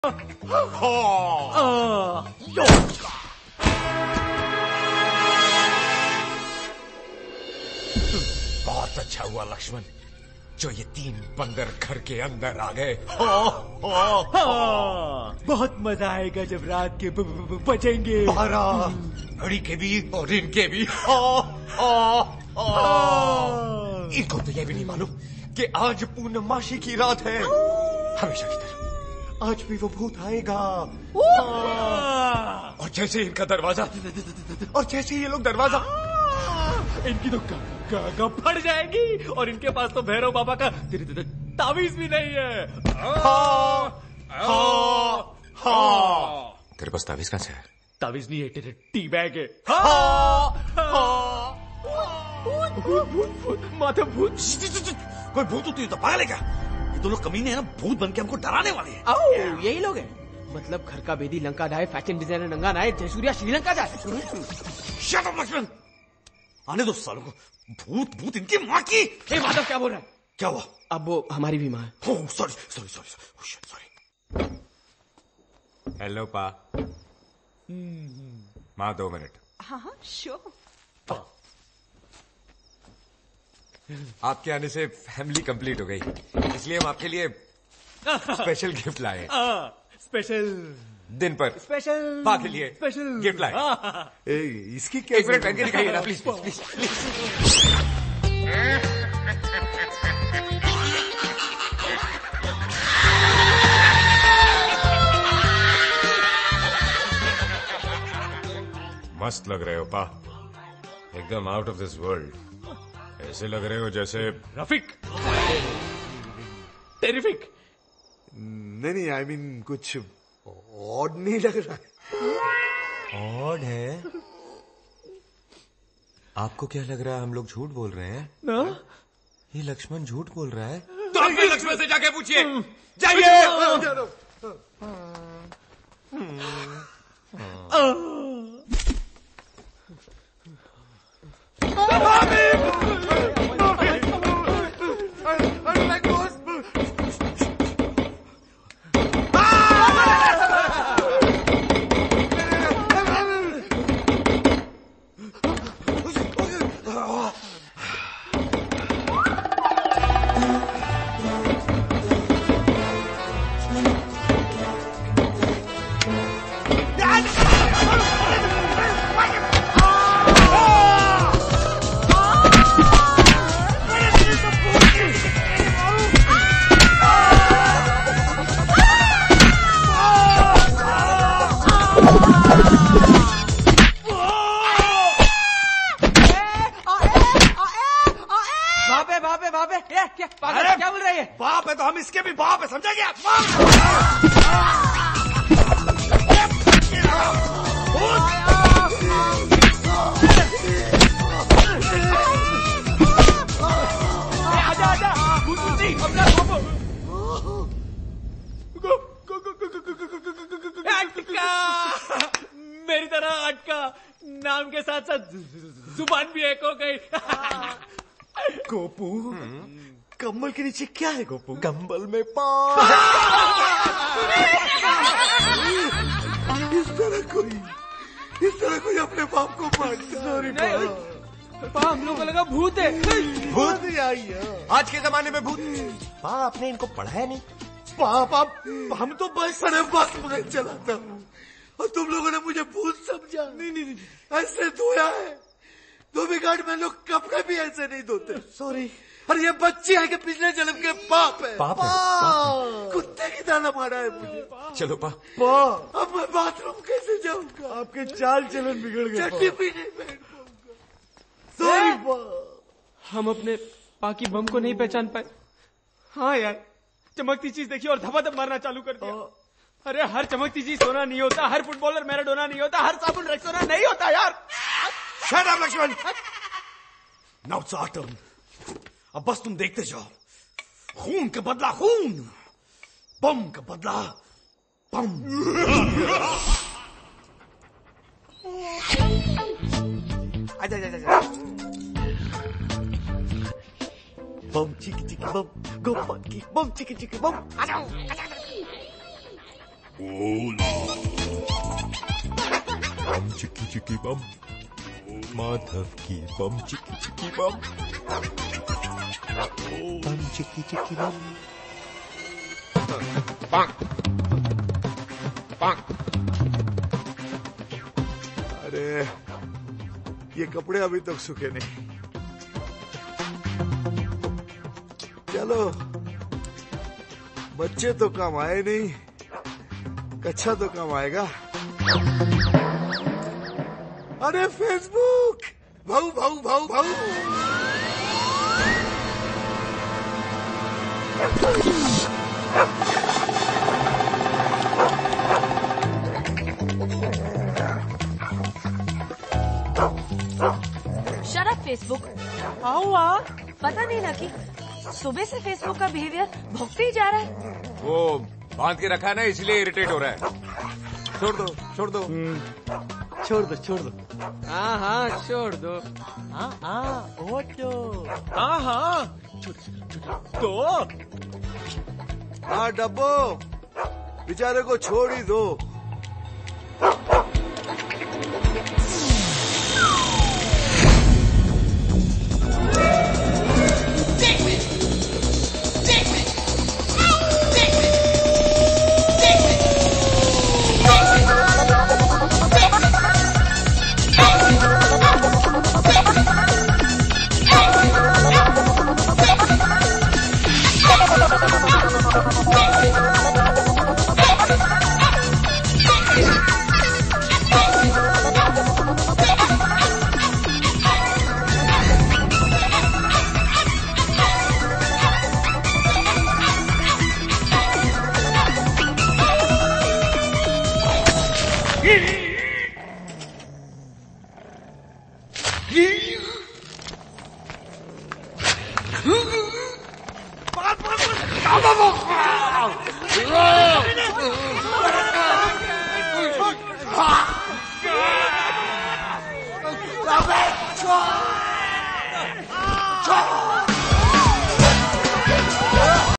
बहुत अच्छा हुआ लक्ष्मण जो ये 3 बंदर घर के अंदर आ गए। बहुत मजा आएगा जब रात के बजेंगे 12 घड़ी के भी और इनके भी। इनको तो ये भी नहीं मालूम कि आज पूर्णमासी की रात है। हमेशा की तरह आज भी वो भूत आएगा। और जैसे इनका दरवाजा और जैसे ये लोग दरवाजा, इनकी तो गागा फट जाएगी। और इनके पास तो भैरव बाबा का तावीज भी नहीं है। तेरे पास तावीज कहां से है? तावीज नहीं है, तेरे टी बैग है। माथा भूत। कोई भूत होती तो पागल है क्या? ये तो लोग कमीने हैं ना, भूत बन के हमको डराने वाले हैं। यही लोग हैं। मतलब घर का बेदी लंका जाए, फैशन डिजाइनर नंगा नाए, जयसूर्या श्रीलंका जाए। शट अप लक्ष्मण, आने दो सालों को। भूत भूत इनकी माँ की। माधव क्या बोल रहा है? क्या हुआ? अब वो हमारी भी माँ है। Sorry sorry sorry sorry. Hello पा। माँ 2 मिनट। हाँ श्योर। आपके आने से फैमिली कंप्लीट हो गई, इसलिए हम आपके लिए स्पेशल गिफ्ट लाए। स्पेशल दिन पर स्पेशल पा के लिए स्पेशल गिफ्ट लाए। इसकी क्या? 1 मिनट पहन के दिखाइए ना प्लीज प्लीज प्लीज। मस्त लग रहे हो पा, एकदम आउट ऑफ दिस वर्ल्ड। ऐसे लग रहे हो जैसे रफीक। टेरिफिक। नहीं आई मीन कुछ ऑड नहीं लग रहा है। ऑड है? आपको क्या लग रहा है हम लोग झूठ बोल रहे हैं? ना? ये लक्ष्मण झूठ बोल रहा है। तो अपने लक्ष्मण से जाके पूछिए। जाइए। क्या बोल रही है? बाप है तो हम इसके भी बाप है, समझा क्या? आजा आजा मेरी तरह अटका, नाम के साथ साथ जुबान भी एक हो गई। गोपू, कम्बल के नीचे क्या है गोपू? कंबल में पा। इस तरह कोई अपने बाप को मारता। सॉरी पा, हम लोगों को लगा भूत है। भूत ही आई है आज के जमाने में भूत। पा आपने इनको पढ़ाया नहीं? पाप हम तो बस में चलाता हूँ और तुम लोगों ने मुझे भूत समझा। नहीं ऐसे धोया है। धोबीघाट में लोग कपड़े भी ऐसे नहीं धोते। सॉरी। और ये बच्चे है कि पिछले जन्म के पाप है। पाप है। कुत्ते की दाना मारा है मुझे। चलो पा। अब मैं बाथरूम कैसे जाऊंगा? आपके चाल चलन बिगड़ गए। चट्टी भी नहीं पहन पाऊंगा। सॉरी पा। हम अपने पा की बम को नहीं पहचान पाए। हाँ यार, चमकती चीज देखी और धपाधप मारना चालू कर दिया। अरे हर चमकती चीज सोना नहीं होता, हर फुटबॉलर मैराडोना नहीं होता, हर साबुन रेक्सोना नहीं होता यार। Shut up Laxman. Now it's autumn. अब बस तुम देखते जाओ। खून का बदला खून, बम का बदला बम। आजा। बम चिकी चिकी बम, गो पंकी बम चिकी चिकी बम। बम चिकी चिकी बम, माधव की बम चिकी चिकी बम, बम चिकी चिकी बम। अरे ये कपड़े अभी तक सूखे नहीं। चलो बच्चे तो काम आए नहीं, कच्छा तो काम आएगा। अरे फेसबुक, भाऊ भाऊ भाऊ भाऊ। Shut up Facebook. हुआ? पता नहीं ना कि सुबह से फेसबुक का बिहेवियर भोगते ही जा रहा है। वो बांध के रखा है ना, इसलिए इरिटेट हो रहा है। छोड़ दो छोड़ दो। छोड़ दो छोड़ दो। हाँ हाँ छोड़ दो। हाँ हाँ तो हाँ डब्बो, बेचारे को छोड़ ही दो।